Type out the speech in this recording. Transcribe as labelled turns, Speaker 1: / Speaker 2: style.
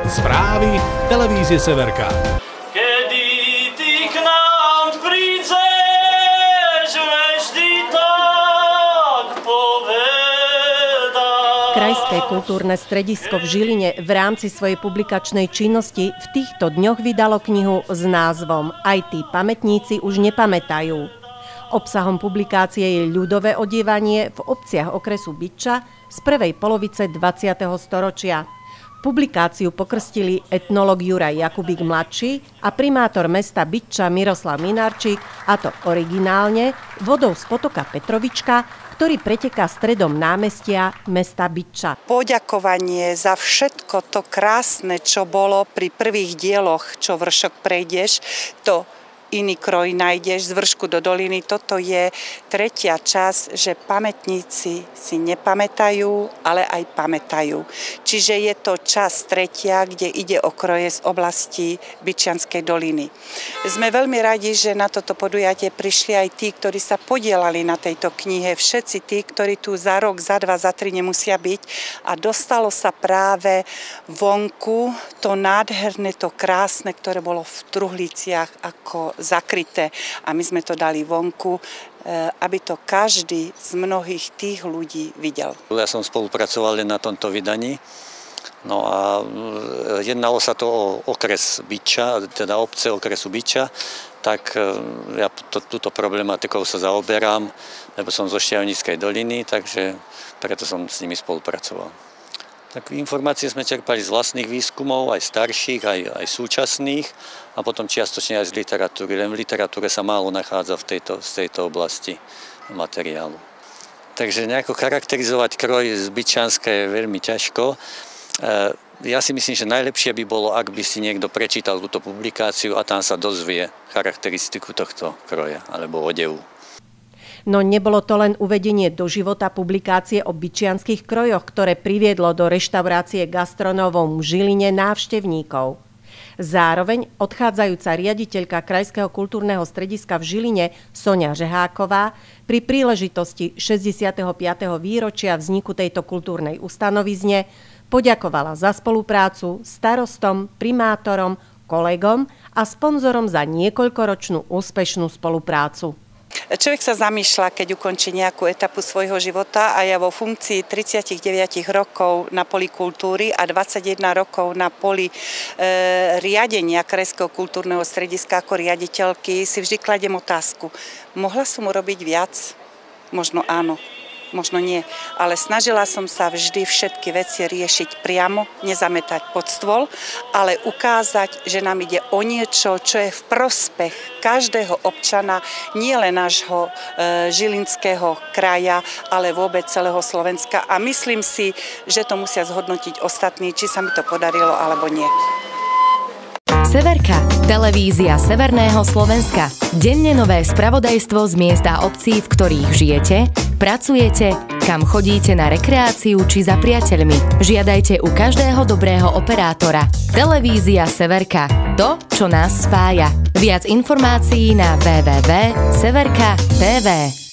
Speaker 1: Správy televízie Severka.
Speaker 2: Kedy ty k nám prídeš, vždy tak povedaj.
Speaker 3: Krajské kultúrne stredisko v Žiline v rámci svojej publikačnej činnosti v týchto dňoch vydalo knihu s názvom Aj tí pamätníci už nepamätajú. Obsahom publikácie je ľudové odievanie v obciach okresu Bytča z prvej polovice 20. storočia. Publikáciu pokrstili etnolog Juraj Jakubík mladší a primátor mesta Bytča Miroslav Minarčík, a to originálne vodou z potoka Petrovička, ktorý preteká stredom námestia mesta Bytča.
Speaker 4: Poďakovanie za všetko to krásne, čo bolo pri prvých dieloch, čo vršok prejdeš, to iný kroj nájdeš z vršku do doliny. Toto je tretia časť, že pamätníci si nepamätajú, ale aj pamätajú. Čiže je to časť tretia, kde ide o kroje z oblasti Bytčianskej doliny. Sme veľmi radi, že na toto podujatie prišli aj tí, ktorí sa podielali na tejto knihe. Všetci tí, ktorí tu za rok, za dva, za tri nemusia byť. A dostalo sa práve vonku to nádherné, to krásne, ktoré bolo v truhliciach ako zakryté, a my sme to dali vonku, aby to každý z mnohých tých ľudí videl.
Speaker 5: Ja som spolupracoval na tomto vydaní. No a jednalo sa to o okres Bytča, teda obce okresu Bytča, tak ja túto problematikou sa zaoberám, lebo som zo Štiavnickej doliny, takže preto som s nimi spolupracoval. Tak informácie sme čerpali z vlastných výskumov, aj starších, aj súčasných, a potom čiastočne aj z literatúry. Len v literatúre sa málo nachádza z tejto oblasti materiálu. Takže nejako charakterizovať kroj z Bytčanska je veľmi ťažko. Ja si myslím, že najlepšie by bolo, ak by si niekto prečítal túto publikáciu a tam sa dozvie charakteristiku tohto kroja alebo odevu.
Speaker 3: No nebolo to len uvedenie do života publikácie o bytčianskych krojoch, ktoré priviedlo do reštaurácie Gastronovom v Žiline návštevníkov. Zároveň odchádzajúca riaditeľka Krajského kultúrneho strediska v Žiline Soňa Řeháková pri príležitosti 65. výročia vzniku tejto kultúrnej ustanovizne poďakovala za spoluprácu starostom, primátorom, kolegom a sponzorom za niekoľkoročnú úspešnú spoluprácu.
Speaker 4: Človek sa zamýšľa, keď ukončí nejakú etapu svojho života, a ja vo funkcii 39 rokov na poli kultúry a 21 rokov na poli riadenia Krajského kultúrneho strediska ako riaditeľky si vždy kladiem otázku. Mohla som urobiť viac? Možno áno. Možno nie, ale snažila som sa vždy všetky veci riešiť priamo, nezametať pod stôl, ale ukázať, že nám ide o niečo, čo je v prospech každého občana, nie len nášho žilinského kraja, ale vôbec celého Slovenska. A myslím si, že to musia zhodnotiť ostatní, či sa mi to podarilo alebo nie.
Speaker 6: Severka, televízia Severného Slovenska. Denne nové spravodajstvo z miesta obcí, v ktorých žijete, pracujete, kam chodíte na rekreáciu či za priateľmi. Žiadajte u každého dobrého operátora. Televízia Severka. To, čo nás spája. Viac informácií na www.severka.tv.